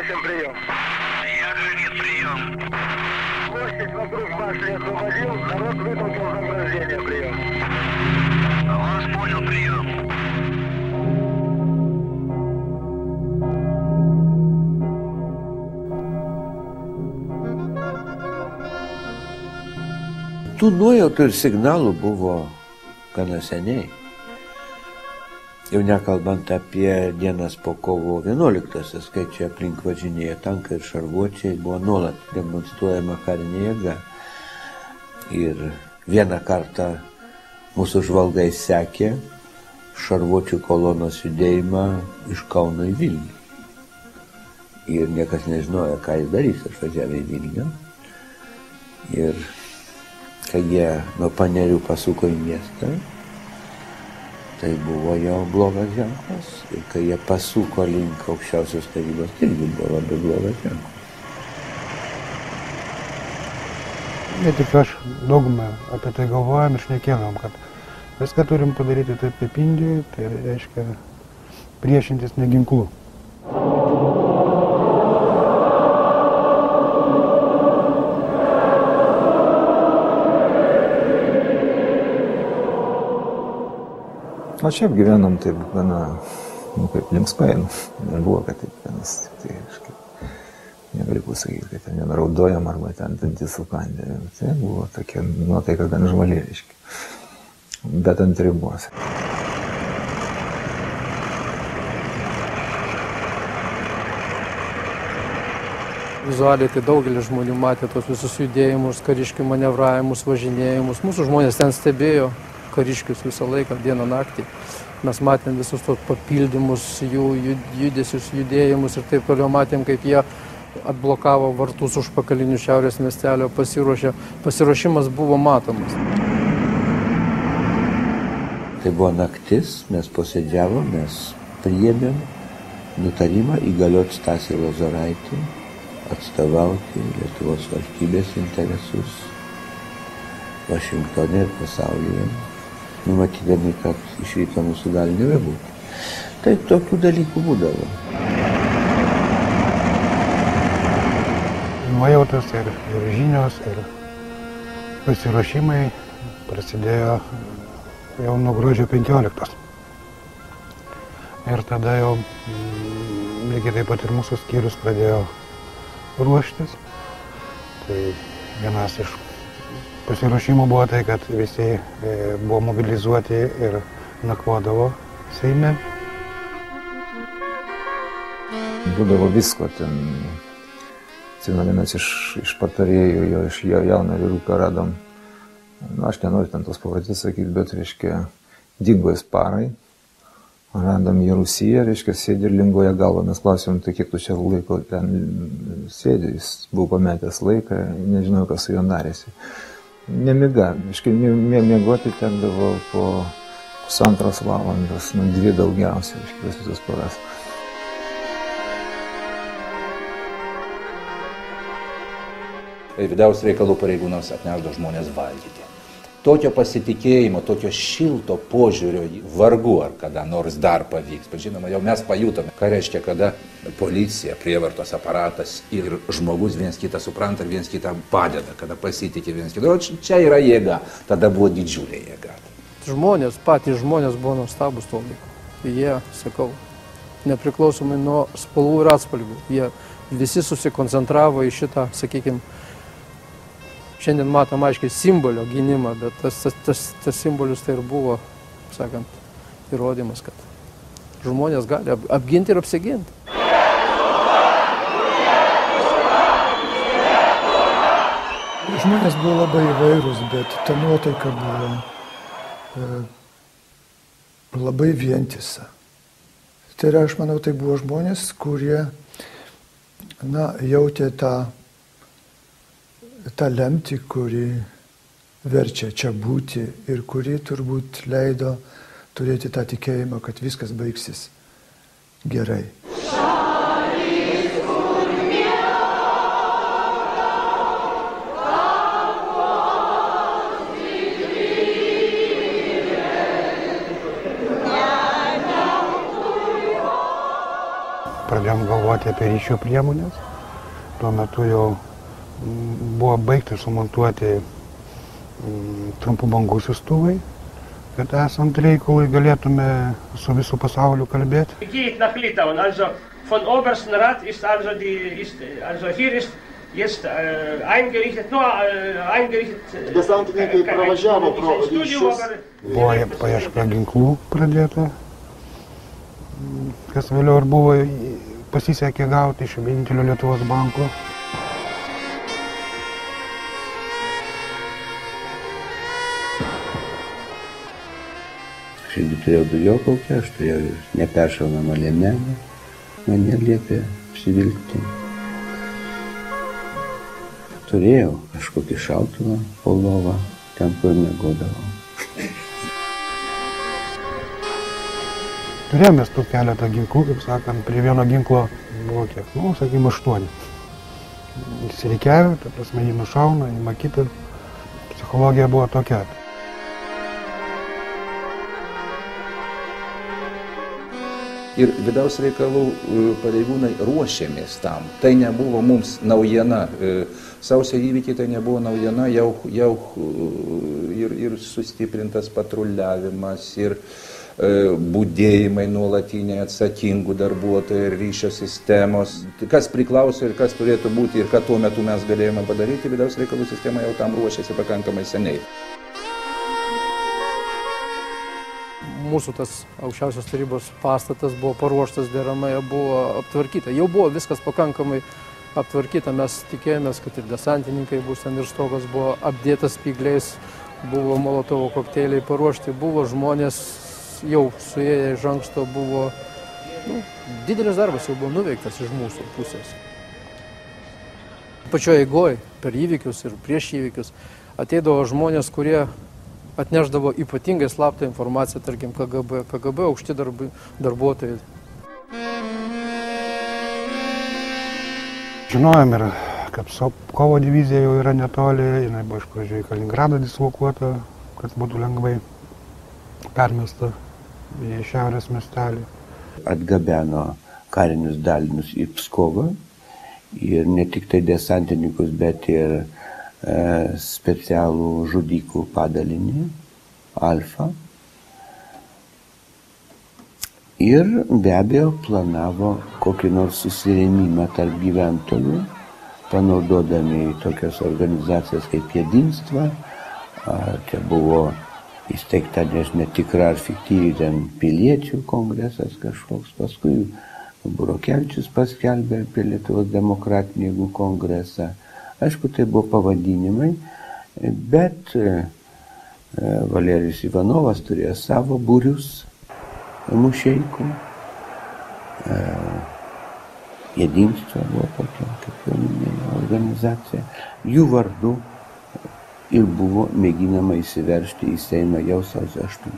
8, прием. Ягодин, прием. Площадь вокруг башни освободил, народ вытолкал заграждение, прием. Вас понял, прием. Tų nuojautų ir signalų buvo gana seniai. Jau nekalbant apie dienas po kovo 11-asias, kai čia aplink važinėja tankai ir šarvuočiai, buvo nuolat demonstruojama karinė jėga. Ir vieną kartą mūsų žvalgai sekė šarvuočių kolonos judėjimą iš Kauno į Vilnių. Ir niekas nežinojo, ką jis darys, išvažiavę į Vilnių. Ir kai jie nuo Panerių pasuko į miestą, tai buvo jau blogas ženklas. Ir kai jie pasuko link aukščiausios tarybos, tai irgi buvo labai blogas ženklas. Ne tik aš, daugumą apie tai galvojam ir šnekėdavom, kad viską turim padaryti taip kaip Indijoj, tai reiškia priešintis ne ginklu. O šiaip gyvenom taip gana, kaip linksmai, nebuvo, kad taip vienas, tai negaliu pasakyti, kad ten raudojam arba ten dantis sukandė. Tai buvo tokia nuotaika gan žvali, bet ant ribos. Vizualiai tai daugelis žmonių matė tos visus judėjimus, kariškių manevravimus, važinėjimus. Mūsų žmonės ten stebėjo kariškius visą laiką, dieną naktį. Mes matėm visus tos papildymus, jų judesius, judėjimus ir taip toliau matėm, kaip jie atblokavo vartus užpakalinių šiaurės miestelio, pasiruošimas buvo matomas. Tai buvo naktis, mes posėdžiavom, mes priėmėm nutarimą įgalioti Stasį Lozoraitį atstovauti Lietuvos valstybės interesus Vašingtone ir pasaulyje, numatydami, kad iš ryto mūsų gali nebebūti. Tai tokių dalykų būdavo. Nuojautos ir žinios ir pasiruošimai prasidėjo jau nuo gruodžio 15. Ir tada jau lygiai taip pat ir mūsų skyrius pradėjo ruoštis. Tai vienas iš pasiruošimų buvo tai, kad visi buvo mobilizuoti ir nakvodavo Seime. Būdavo visko ten. Vienas iš patarėjų, iš jauną vyruką radom. Aš nenoriu ten tos pavardės sakyti, bet, dingo jis parai. Radom jį Rusiją, sėdi ir linguoja galvą. Mes klausėm, tai kiek tu čia laiko ten sėdi. Jis buvo pametęs laiką, nežinojau, kas su juo darėsi. Nemiga, miegoti tekdavo po 2 valandos, 2 daugiausiai, visas paras. Vidaus reikalų pareigūnams atnešdavo žmonės valgyti. Tokio pasitikėjimo, tokio šilto požiūrio vargu ar kada nors dar pavyks. Bet žinoma, jau mes pajutome, ką reiškia, kada policija, prievartos aparatas ir žmogus viens kitą supranta ir viens kitą padeda, kada pasitikė viens kitą. O čia yra jėga, tada buvo didžiulė jėga. Žmonės, patys žmonės buvo nuostabus tuo laiku. Jie, sakau, nepriklausomai nuo spalvų ir atspalvių, jie visi susikoncentravo į šitą, sakykime, šiandien matom aiškiai simbolio gynimą, bet tas simbolis tai ir buvo, sakant, įrodymas, kad žmonės gali apginti ir apsiginti. Žmonės buvo labai įvairūs, bet ta nuotaika buvo labai vientisa. Tai yra, aš manau, tai buvo žmonės, kurie jautė tą lemtį, kuri verčia čia būti ir kuri turbūt leido turėti tą tikėjimą, kad viskas baigsis gerai. pradėjom galvoti apie ryšio priemonės. Tuo metu jau buvo baigti sumontuoti trumpų bangų siųstuvai, kad esant reikalui galėtume su visų pasauliu kalbėti. Geht nach Litauen, also von obersten Rat ist also hier ist jetzt eingerichtet, Desantininkai pravažiavo pro ryšius. Buvo paieška ginklų pradėta, kas vėliau ir buvo pasisekė gauti iš vienintelio Lietuvos banko. Aš irgi turėjau dujokaukę, aš turėjau neperšaunamą liemenę, mane liepė apsivilkti. Turėjau kažkokį šautuvą po lovą, ten kur miegodavau. Turėjome tų keletą ginklų, kaip sakant, prie vieno ginklo buvo kiek, sakykime, 8. Įsirikiavę, ta prasme, jį nušauna, įma kitą. Psichologija buvo tokia. Ir vidaus reikalų pareigūnai ruošėmės tam. Tai nebuvo mums naujiena. Sausio įvykiai tai nebuvo naujiena, jau ir sustiprintas patruliavimas, ir budėjimai nuolatiniai atsakingų darbuotojų ir ryšio sistemos. Kas priklauso ir kas turėtų būti ir ką tuo metu mes galėjome padaryti, vidaus reikalų sistema jau tam ruošėsi pakankamai seniai. Mūsų tas aukščiausios tarybos pastatas buvo paruoštas deramai, buvo aptvarkyta. Jau buvo viskas pakankamai aptvarkyta. Mes tikėjomės, kad ir desantininkai bus ten ir stogas buvo apdėtas spygliais, buvo molotovo kokteiliai paruošti, buvo žmonės jau suėję iš anksto, buvo didelis darbas jau buvo nuveiktas iš mūsų pusės. Pačioje eigoje, per įvykius ir prieš įvykius, ateidavo žmonės, kurie atnešdavo ypatingai slaptą informaciją, tarkim, KGB aukšti darbuotojai. Žinojom ir, kad Sopkovo divizija jau yra netoli, jinai buvo iš pradžių į Kaliningradą dislokuota, kad būtų lengvai permesta į šiaurės miestelį. Atgabeno karinius dalinius į Pskovą ir ne tik tai desantininkus, bet ir specialų žudikų padalinį, Alfa. Ir be abejo planavo kokį nors susirėmimą tarp gyventojų, panaudodami tokias organizacijas kaip Jedinstva. Čia buvo įsteigta netikra ar fiktyvi ten piliečių kongresas kažkoks, paskui Burokevičius paskelbė apie Lietuvos demokratinį jėgų kongresą. Aišku, tai buvo pavadinimai, bet Valerijus Ivanovas turėjo savo būrius mušeikų. Jedinstva buvo tokia, kaip jau minėjau, organizacija. Jų vardu ir buvo mėginama įsiveržti į Seimą jau sausio 8.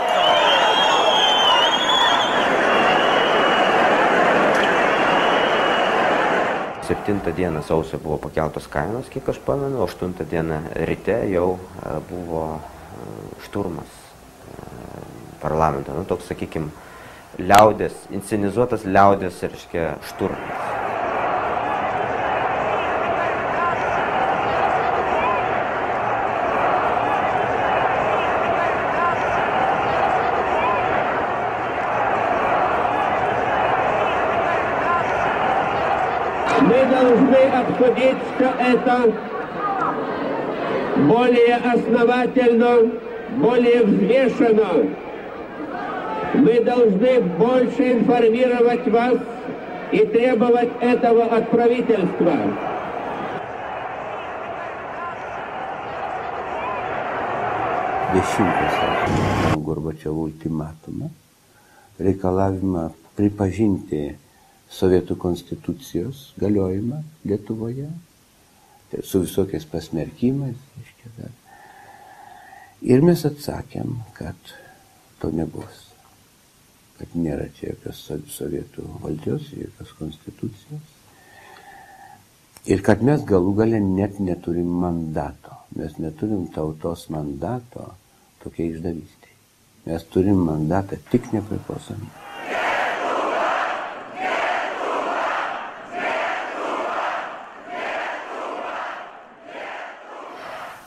Septintą dieną sausio buvo pakeltos kainos, kiek aš pamenu, 8 dieną ryte jau buvo šturmas parlamento. Toks, sakykime, liaudės, inscenizuotas liaudės, reiškia, šturmas. Мы должны обсудить все это более основательно, более взвешенно. Мы должны больше информировать вас и требовать этого от правительства. Dešimtas Gorbačiovo ultimatumą, reikalavimą pripažinti Sovietų konstitucijos galiojimą Lietuvoje, tai su visokiais pasmerkimais. Ir mes atsakėm, kad to nebus, kad nėra čia jokios Sovietų valdžios, jokios konstitucijos. Ir kad mes galų gale net neturim mandato. Mes neturim tautos mandato tokia išdavystė. Mes turim mandatą tik nepriklausomybę.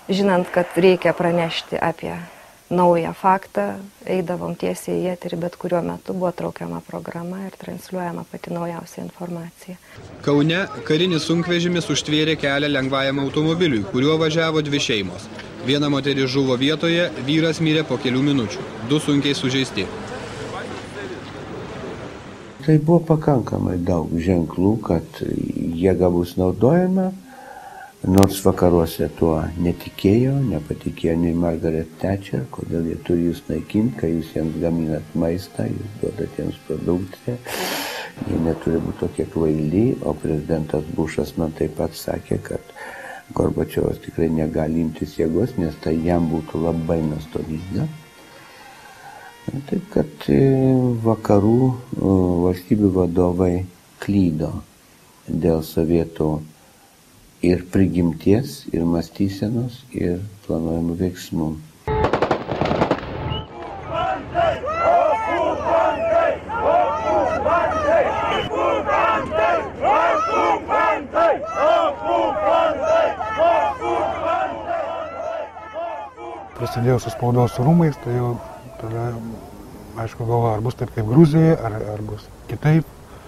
žinant, kad reikia pranešti apie naują faktą, eidavom tiesiai į eterį, bet kuriuo metu buvo traukiama programa ir transliuojama pati naujausia informacija. Kaune karinis sunkvežimis užtvėrė kelią lengvajam automobiliui, kuriuo važiavo 2 šeimos. Viena moteris žuvo vietoje, vyras mirė po kelių minučių, 2 sunkiai sužeisti. Tai buvo pakankamai daug ženklų, kad jėga bus naudojama, nors vakaruose tuo netikėjo, nepatikėjo nei Margaret Thatcher, kodėl jie turi jūs naikinti, kai jūs jiems gaminat maistą, jūs duodat jiems produkciją, jie neturi būti tokie kvaili, o prezidentas Bušas man taip pat sakė, kad Gorbačiovas tikrai negali imtis jėgos, nes tai jam būtų labai nuostolinga. Taip, kad vakarų valstybių vadovai klydo dėl sovietų ir prigimties, ir mąstysenos, ir planuojamų veiksmų. Prasidėjo su spaudos rūmais, tai jau tada, aišku, galvoju, ar bus taip kaip Gruzijoje, ar bus kitaip.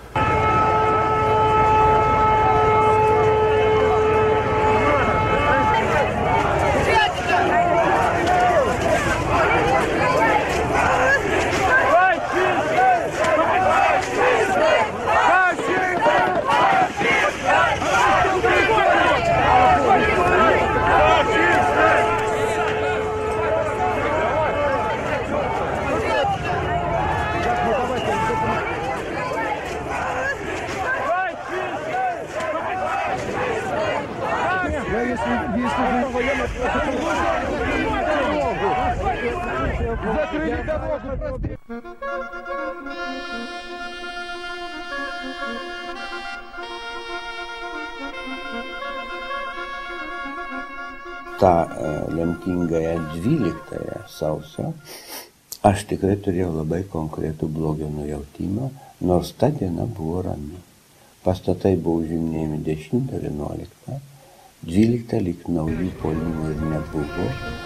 tą lemtingąją 12 sausio aš tikrai turėjau labai konkretų blogio nujautimą, nors ta diena buvo rami. Pastatai buvo užiminėjami 10, 11, 12 lyg naujų puolimų ir nebuvo.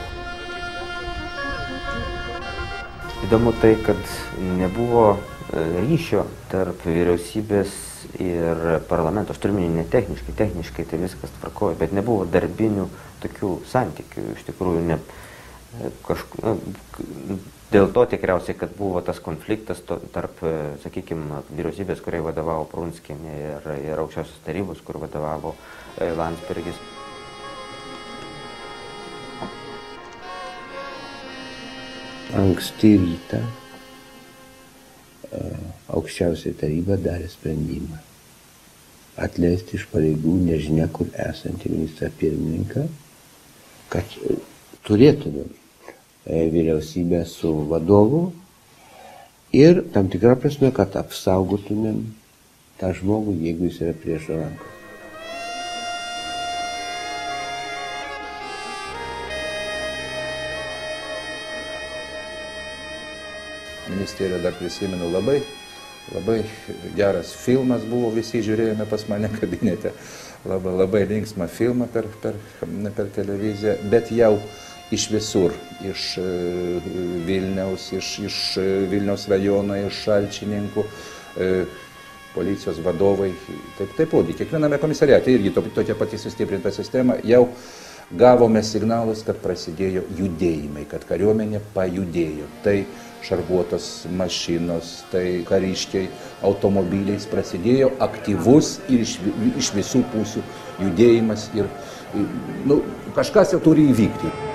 Įdomu tai, kad nebuvo ryšio tarp vyriausybės ir parlamento. Aš turiu minėti ne techniškai, techniškai tai viskas tvarkoja, bet nebuvo darbinių tokių santykių. Iš tikrųjų, dėl to tikriausiai, kad buvo tas konfliktas tarp, sakykime, vyriausybės, kuriai vadovavo Prunskienė, ir aukščiausios tarybos, kur vadovavo Landsbergis. Anksti rytą aukščiausia taryba darė sprendimą atleisti iš pareigų nežinia kur esantį ministrą pirmininką, kad turėtumėm vyriausybę su vadovu ir tam tikrą prasme, kad apsaugotumėm tą žmogų, jeigu jis yra priešo rankos. Ministerija dar prisimenu labai geras filmas buvo, visi žiūrėjome pas mane kabinete, labai linksmą filmą per televiziją, bet jau iš visur, iš Vilniaus, iš Vilniaus rajono, iš Šalčininkų, policijos vadovai, taipogi, kiekviename komisariate irgi tokia pati sustiprinta sistema, jau gavome signalus, kad prasidėjo judėjimai, kad kariuomenė pajudėjo. Tai šarvuotos mašinos, tai kariškiai automobiliais prasidėjo aktyvus ir iš visų pusių judėjimas ir kažkas jau turi įvykti.